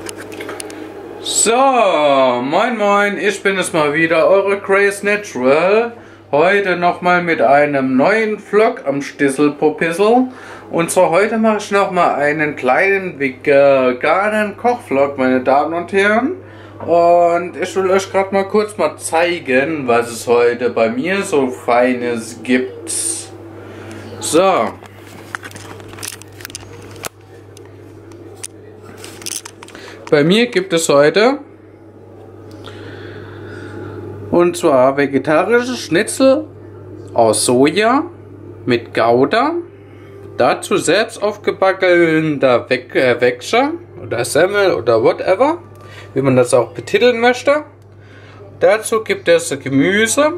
So, moin moin, ich bin es mal wieder, eure Grace Natural. Heute nochmal mit einem neuen Vlog am Stissel-Popissel. Und zwar heute mache ich nochmal einen kleinen veganen Kochvlog, meine Damen und Herren. Und ich will euch gerade mal kurz zeigen, was es heute bei mir so Feines gibt. So. Bei mir gibt es heute und zwar vegetarische Schnitzel aus Soja mit Gouda, dazu selbst aufgebackener Weckscher oder Semmel oder whatever, wie man das auch betiteln möchte. Dazu gibt es Gemüse.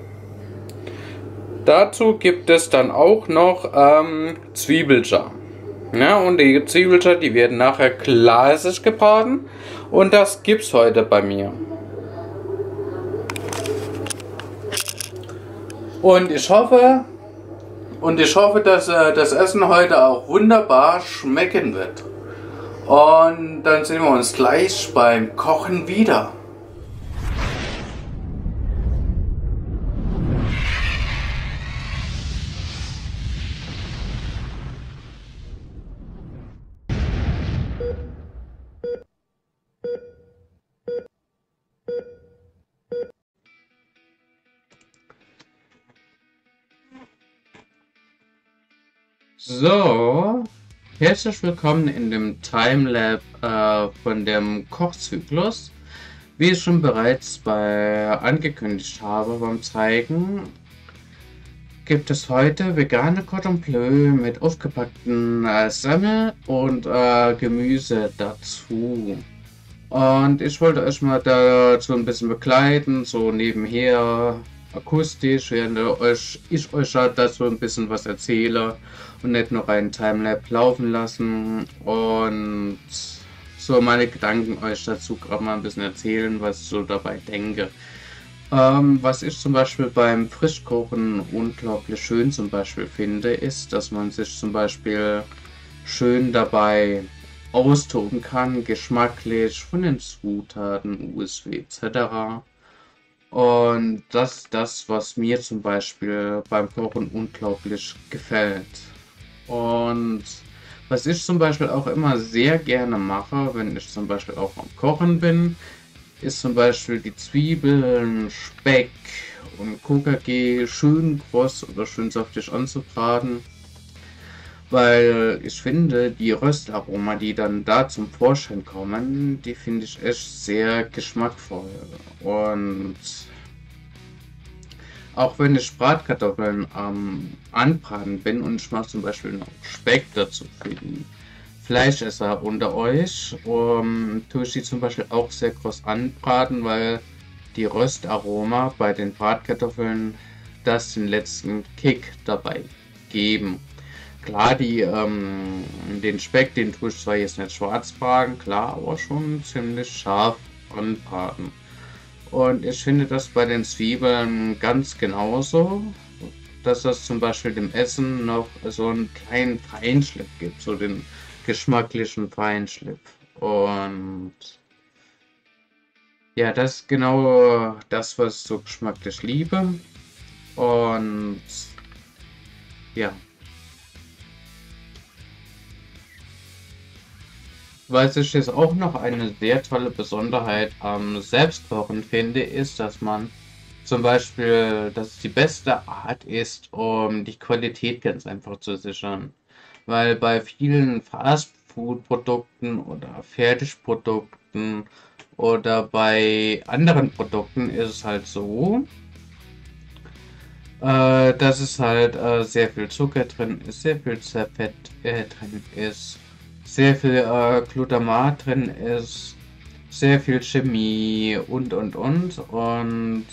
Dazu gibt es dann auch noch Zwiebeljar. Ja, und die Zwiebelchen, die werden nachher glasig gebraten und das gibt's heute bei mir. Und ich hoffe, dass das Essen heute auch wunderbar schmecken wird. Und dann sehen wir uns gleich beim Kochen wieder. So, herzlich willkommen in dem Timelap von dem Kochzyklus. Wie ich schon bereits angekündigt habe beim Zeigen, gibt es heute vegane Cordon Bleu mit aufgepackten Semmel und Gemüse dazu. Und ich wollte euch mal dazu ein bisschen begleiten, so nebenher akustisch, während ich euch dazu ein bisschen was erzähle und nicht nur einen Timelap laufen lassen und so meine Gedanken euch dazu gerade mal ein bisschen erzählen, was ich so dabei denke. Was ich zum Beispiel beim Frischkochen unglaublich schön zum Beispiel finde, ist, dass man sich zum Beispiel schön dabei austoben kann, geschmacklich von den Zutaten, USW etc. Und das ist das, was mir zum Beispiel beim Kochen unglaublich gefällt. Und was ich zum Beispiel auch immer sehr gerne mache, wenn ich zum Beispiel auch am Kochen bin, ist zum Beispiel die Zwiebeln, Speck und KKG schön kross oder schön saftig anzubraten. Weil ich finde, die Röstaroma, die dann da zum Vorschein kommen, die finde ich echt sehr geschmackvoll. Und auch wenn ich Bratkartoffeln am Anbraten bin und ich mache zum Beispiel noch Speck dazu für die Fleischesser unter euch, tue ich die zum Beispiel auch sehr groß anbraten, weil die Röstaroma bei den Bratkartoffeln das den letzten Kick dabei geben. Klar, den Speck, den tue ich zwar jetzt nicht schwarz braten, klar, aber schon ziemlich scharf anbraten. Und ich finde das bei den Zwiebeln ganz genauso, dass das zum Beispiel dem Essen noch so einen kleinen Feinschliff gibt, so den geschmacklichen Feinschliff. Und ja, das ist genau das, was ich so geschmacklich liebe. Und ja. Was ich jetzt auch noch eine sehr tolle Besonderheit am Selbstkochen finde, ist, dass man zum Beispiel, dass es die beste Art ist, um die Qualität ganz einfach zu sichern. Weil bei vielen Fastfood-Produkten oder Fertigprodukten oder bei anderen Produkten ist es halt so, dass es halt sehr viel Zucker drin ist, sehr viel Fett drin ist, sehr viel Glutamat drin ist, sehr viel Chemie und. Und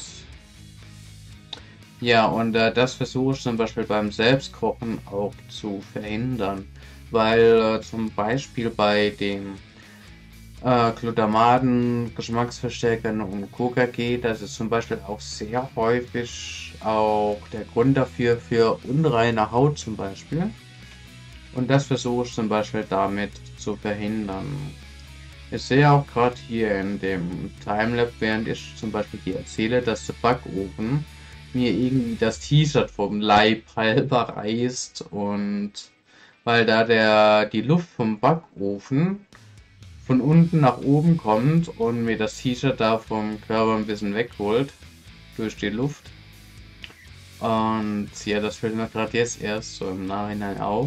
ja, und das versuche ich zum Beispiel beim Selbstkochen auch zu verhindern, weil zum Beispiel bei den Glutamaten, Geschmacksverstärkern und KKG, das ist zum Beispiel auch sehr häufig auch der Grund dafür für unreine Haut zum Beispiel. Und das versuche ich zum Beispiel damit zu verhindern. Ich sehe auch gerade hier in dem Timelapse, während ich zum Beispiel hier erzähle, dass der Backofen mir irgendwie das T-Shirt vom Leib halber reißt und weil da die Luft vom Backofen von unten nach oben kommt und mir das T-Shirt da vom Körper ein bisschen wegholt durch die Luft. Und ja, das fällt mir gerade jetzt erst so im Nachhinein auf.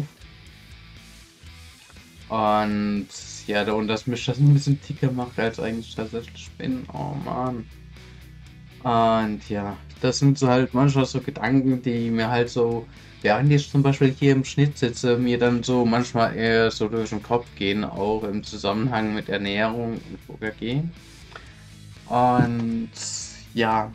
Und ja, und das mich das ein bisschen dicker macht, als eigentlich tatsächlich bin. Oh Mann. Und ja, das sind so halt manchmal so Gedanken, die mir halt so, während ich zum Beispiel hier im Schnitt sitze, mir dann so manchmal eher so durch den Kopf gehen, auch im Zusammenhang mit Ernährung und UKG. Und ja,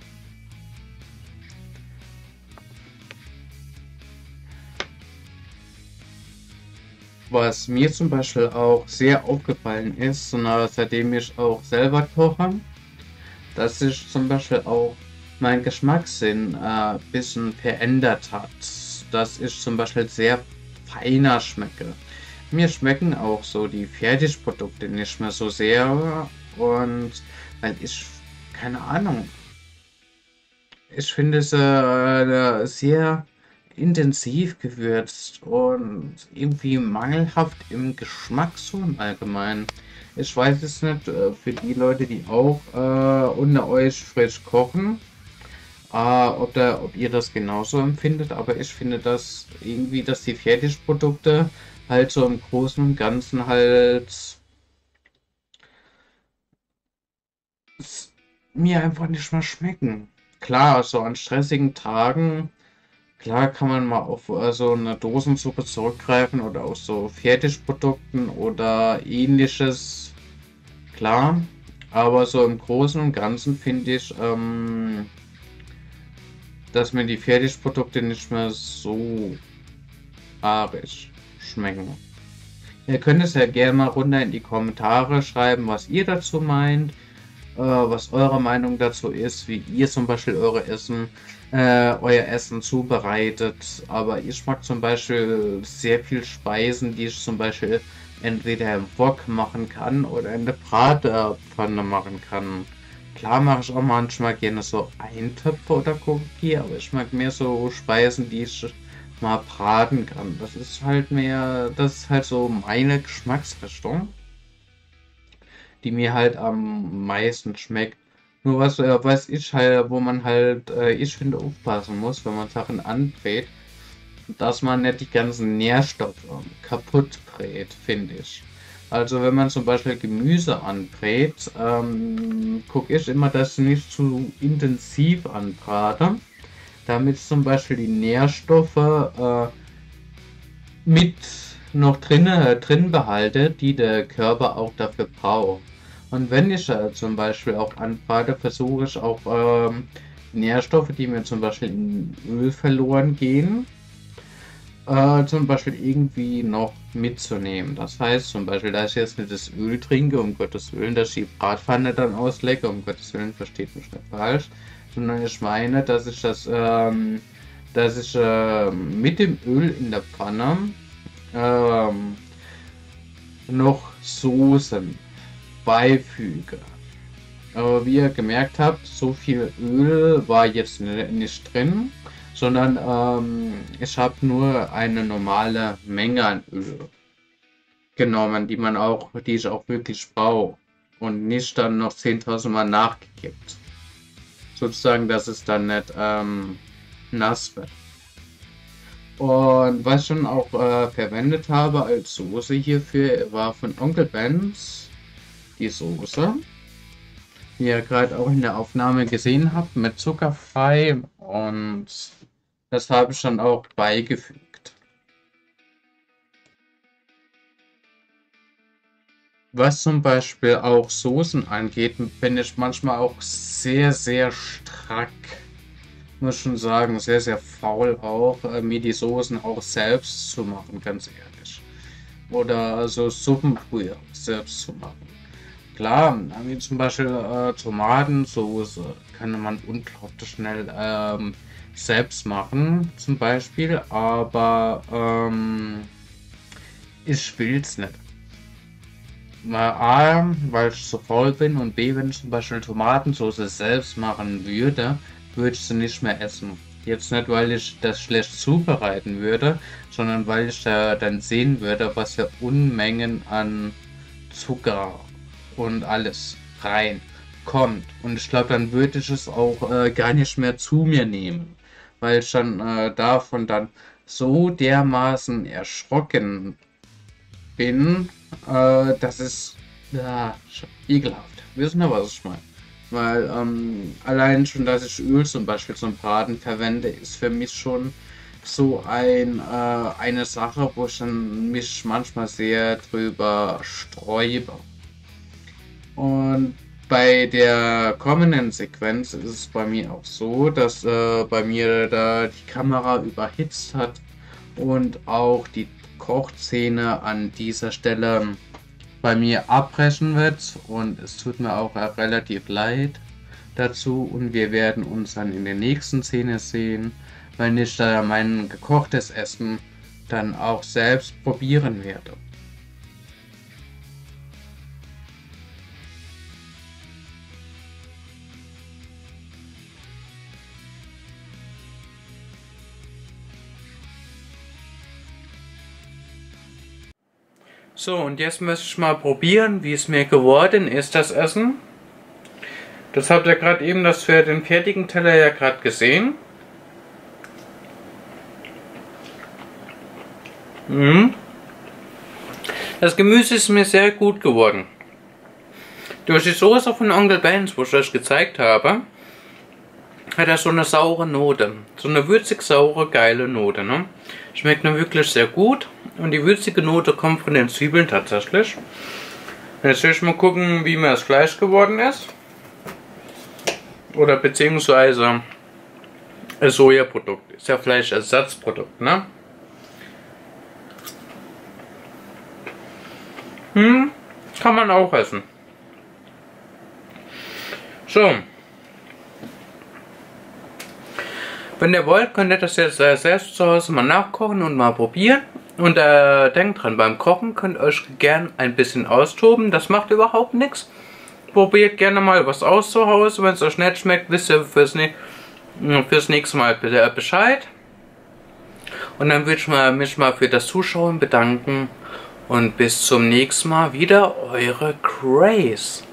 was mir zum Beispiel auch sehr aufgefallen ist, seitdem ich auch selber koche, dass sich zum Beispiel auch mein Geschmackssinn ein bisschen verändert hat. Dass ich zum Beispiel sehr feiner schmecke. Mir schmecken auch so die Fertigprodukte nicht mehr so sehr und weil ich, keine Ahnung, ich finde es sehr intensiv gewürzt und irgendwie mangelhaft im Geschmack so im Allgemeinen. Ich weiß es nicht, für die Leute, die auch unter euch frisch kochen, ob ihr das genauso empfindet, aber ich finde das irgendwie, dass die Fertigprodukte halt so im Großen und Ganzen halt mir einfach nicht mehr schmecken. Klar, so an stressigen Tagen, klar kann man mal auf so eine Dosensuppe zurückgreifen oder auf so Fertigprodukten oder ähnliches, klar. Aber so im Großen und Ganzen finde ich, dass mir die Fertigprodukte nicht mehr so arisch schmecken. Ihr könnt es ja gerne mal runter in die Kommentare schreiben, was ihr dazu meint, was eure Meinung dazu ist, wie ihr zum Beispiel euer Essen zubereitet. Aber ich mag zum Beispiel sehr viel Speisen, die ich zum Beispiel entweder im Wok machen kann oder in der Bratpfanne machen kann. Klar mache ich auch manchmal gerne so Eintöpfe oder Cookie, aber ich mag mehr so Speisen, die ich mal braten kann. Das ist halt so meine Geschmacksrichtung, die mir halt am meisten schmeckt. Nur was weiß ich halt, wo man halt, ich finde, aufpassen muss, wenn man Sachen anbrät, dass man nicht die ganzen Nährstoffe kaputt brät, finde ich. Also wenn man zum Beispiel Gemüse anbrät, gucke ich immer, dass ich nicht zu intensiv anbrate, damit ich zum Beispiel die Nährstoffe mit noch drin behalte, die der Körper auch dafür braucht. Und wenn ich zum Beispiel auch anbrate, versuche ich auch Nährstoffe, die mir zum Beispiel in Öl verloren gehen, zum Beispiel irgendwie noch mitzunehmen. Das heißt zum Beispiel, dass ich jetzt nicht das Öl trinke, um Gottes Willen, dass ich die Bratpfanne dann auslecke, um Gottes Willen, versteht mich nicht falsch, sondern ich meine, dass ich mit dem Öl in der Pfanne ähm, noch Soßen beifüge. Aber wie ihr gemerkt habt, so viel Öl war jetzt nicht drin, sondern ich habe nur eine normale Menge an Öl genommen, die ich auch wirklich brauche und nicht dann noch 10.000 Mal nachgekippt. Sozusagen, dass es dann nicht nass wird. Und was ich schon auch verwendet habe als Soße hierfür, war von Onkel Ben's die Soße, wie ihr gerade auch in der Aufnahme gesehen habt, mit zuckerfrei, und das habe ich dann auch beigefügt. Was zum Beispiel auch Soßen angeht, bin ich manchmal auch sehr, sehr strack. Muss schon sagen, sehr, sehr faul auch, mir die Soßen auch selbst zu machen, ganz ehrlich. Oder so Suppenbrühe selbst zu machen. Klar, wie zum Beispiel Tomatensoße kann man unglaublich schnell selbst machen, zum Beispiel, aber ich will's nicht. A, weil ich so faul bin, und B, wenn ich zum Beispiel Tomatensauce selbst machen würde, würde ich sie nicht mehr essen. Jetzt nicht, weil ich das schlecht zubereiten würde, sondern weil ich da dann sehen würde, was für Unmengen an Zucker und alles reinkommt. Und ich glaube, dann würde ich es auch gar nicht mehr zu mir nehmen, weil ich dann davon dann so dermaßen erschrocken bin, das ist ja, ekelhaft. Wissen wir, was ich meine? Weil allein schon, dass ich Öl zum Beispiel zum Braten verwende, ist für mich schon so eine Sache, wo ich dann mich manchmal sehr drüber sträube. Und bei der kommenden Sequenz ist es bei mir auch so, dass bei mir da die Kamera überhitzt hat und auch die Kochszene an dieser Stelle bei mir abbrechen wird, und es tut mir auch relativ leid dazu, und wir werden uns dann in der nächsten Szene sehen, wenn ich da mein gekochtes Essen dann auch selbst probieren werde. So, und jetzt möchte ich mal probieren, wie es mir geworden ist, das Essen. Das habt ihr gerade eben, das für den fertigen Teller ja gerade gesehen. Das Gemüse ist mir sehr gut geworden. Durch die Soße von Onkel Ben's, wo ich euch gezeigt habe, hat er so eine saure Note. So eine würzig-saure, geile Note. Ne? Schmeckt mir wirklich sehr gut. Und die würzige Note kommt von den Zwiebeln tatsächlich. Jetzt will ich mal gucken, wie mir das Fleisch geworden ist. Oder beziehungsweise ein Sojaprodukt. Ist ja Fleischersatzprodukt, ne? Kann man auch essen. So. Wenn ihr wollt, könnt ihr das jetzt selbst zu Hause mal nachkochen und mal probieren. Und denkt dran, beim Kochen könnt ihr euch gern ein bisschen austoben. Das macht überhaupt nichts. Probiert gerne mal was aus zu Hause. Wenn es euch nicht schmeckt, wisst ihr fürs nächste Mal Bescheid. Und dann würde ich mich mal für das Zuschauen bedanken. Und bis zum nächsten Mal wieder, eure Grace.